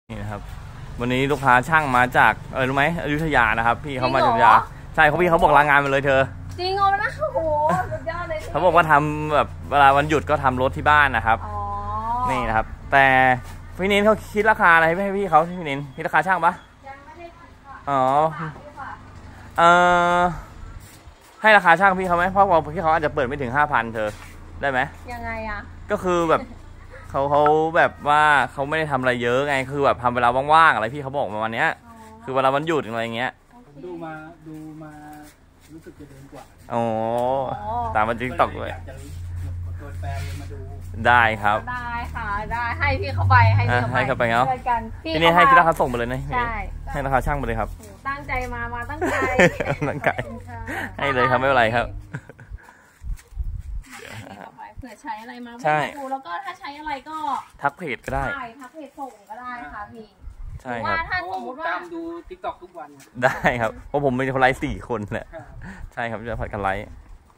นี่นะครับวันนี้ลูกค้าช่างมาจากรู้ไหมอยุธยานะครับพี่เขามาจากอยุธยาใช่เขาพี่เขาบอกลางานมาเลยเธอจริงเหรอนะโอ้โหสุดยอดเลยเขาบอกว่าทำแบบเวลาวันหยุดก็ทำรถที่บ้านนะครับนี่นะครับแต่พี่นินเขาคิดราคาอะไรให้พี่เขาพี่นินคิดราคาช่างปะยังไม่ได้คิดค่ะอ๋อให้ราคาช่างพี่เขาไหมเพราะว่าพี่เขาอาจจะเปิดไม่ถึง 5,000 เธอได้ไหมยังไงอะก็คือแบบเขาแบบว่าเขาไม่ได้ทำอะไรเยอะไงคือแบบทำเวลาว่างๆอะไรพี่เขาบอกมาวันนี้คือเวลาวันหยุดอะไรเงี้ยดูมารู้สึกจะเดินกว่าอ๋อตามมาจริงตอกเลยตัวแฟนมาดูได้ครับได้ค่ะได้ให้พี่เขาไปให้เขาไปเนาะพี่นี่ให้คิดราคาส่งไปเลยนะใช่ให้ราคาช่างไปเลยครับตั้งใจมาตั้งใจให้เลยครับไม่เป็นไรครับเผื่อใช้อะไรมาดูแล้วก็ถ้าใช้อะไรก็ทักเพจก็ได้ทักเพจส่งก็ได้ค่ะพี่ใช่ครับถ้าสมมติว่าตามดู TikTok ทุกวันได้ครับเพราะผมมีคนไลฟ์4 คนแหละใช่ครับจะผัดกันไลฟ์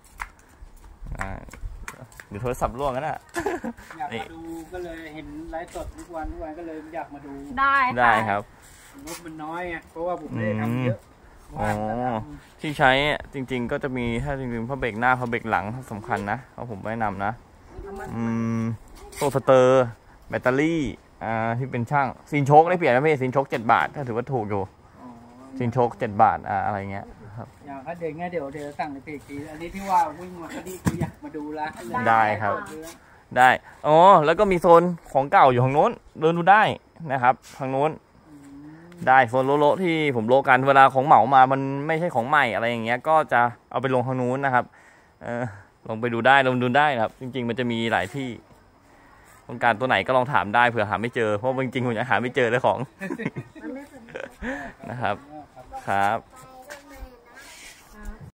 เดี๋ยวโทรศัพท์ร่วงกันนะอยากมาดูก็เลยเห็นไลฟ์สดทุกวันก็เลยอยากมาดูได้ครับรถมันน้อยไงเพราะว่าผมไม่ได้ทำเยอะที่ใช้จริงๆก็จะมีถ้าจริงๆพระเบรกหน้าพระเบรกหลังสำคัญนะเอาผมแนะนำนะโซ่สเตอร์แบตเตอรี่ที่เป็นช่างซินโชคได้เปลี่ยนนะพี่ซินโชค7 บาทถ้าถือว่าถูกอยู่ซินโชค7 บาทอะไรเงี้ยครับอย่างถ้าเด็กเดี๋ยวสั่งในเพจทีอันนี้ที่ว่าวิ่งมาคดีคืออยากมาดูละได้ครับได้อ๋อแล้วก็มีโซนของเก่าอยู่ทางโน้นเดินดูได้นะครับทางโน้นได้โซนโลที่ผมโลกันเวลาของเหมามามันไม่ใช่ของใหม่อะไรอย่างเงี้ยก็จะเอาไปลงทางนู้นนะครับลงไปดูได้ลงดูได้ครับจริงๆมันจะมีหลายที่ต้องการตัวไหนก็ลองถามได้เผื่อหาไม่เจอเพราะจริงๆผมยังหาไม่เจอเลยของนะครับครับ